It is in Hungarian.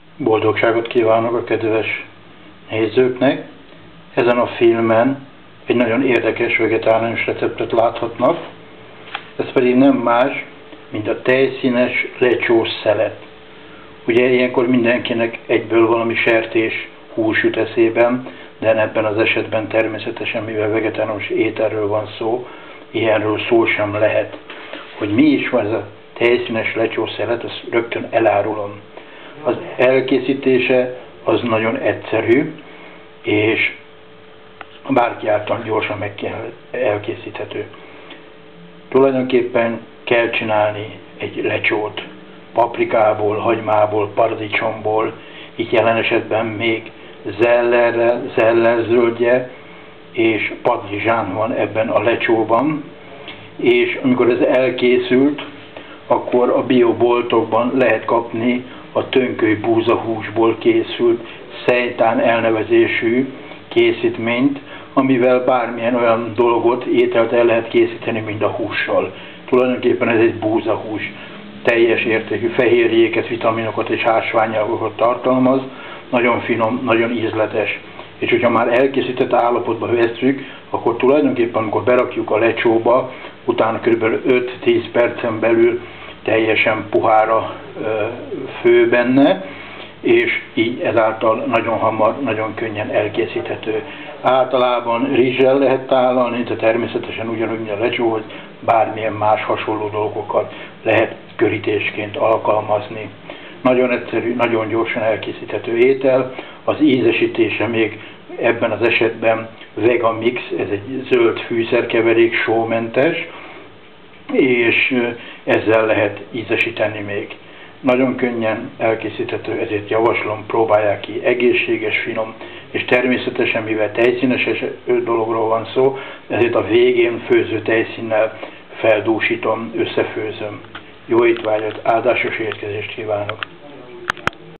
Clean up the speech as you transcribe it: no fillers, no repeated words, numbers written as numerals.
Boldogságot kívánok a kedves nézőknek! Ezen a filmen egy nagyon érdekes vegetáriánus receptet láthatnak, ez pedig nem más, mint a tejszínes lecsós szelet. Ugye ilyenkor mindenkinek egyből valami sertés hús jut eszében, de ebben az esetben természetesen, mivel vegetáriánus ételről van szó, ilyenről szó sem lehet. Hogy mi is van ez a tejszínes lecsós szelet, azt rögtön elárulom. Az elkészítése az nagyon egyszerű, és bárki által gyorsan elkészíthető. Tulajdonképpen kell csinálni egy lecsót paprikából, hagymából, paradicsomból, itt jelen esetben még zellerzöldje és padlizsán van ebben a lecsóban, és amikor ez elkészült, akkor a bioboltokban lehet kapni a tönköly búzahúsból készült szeitan elnevezésű készítményt, amivel bármilyen olyan dolgot, ételt el lehet készíteni, mint a hússal. Tulajdonképpen ez egy búzahús, teljes értékű fehérjéket, vitaminokat és ásványanyagokat tartalmaz, nagyon finom, nagyon ízletes. És hogyha már elkészített állapotba vesszük, akkor tulajdonképpen, amikor berakjuk a lecsóba, utána kb. 5-10 percen belül teljesen puhára fő benne, és így ezáltal nagyon hamar, nagyon könnyen elkészíthető. Általában rizssel lehet tálalni, de természetesen ugyanúgy, mint a lecsóhoz, bármilyen más hasonló dolgokat lehet körítésként alkalmazni. Nagyon egyszerű, nagyon gyorsan elkészíthető étel, az ízesítése még ebben az esetben Vegamix, ez egy zöld fűszerkeverék, sómentes, és ezzel lehet ízesíteni még. Nagyon könnyen elkészíthető, ezért javaslom, próbálják ki, egészséges, finom, és természetesen, mivel tejszínes dologról van szó, ezért a végén főző tejszínnel feldúsítom, összefőzöm. Jó étvágyat, áldásos étkezést kívánok!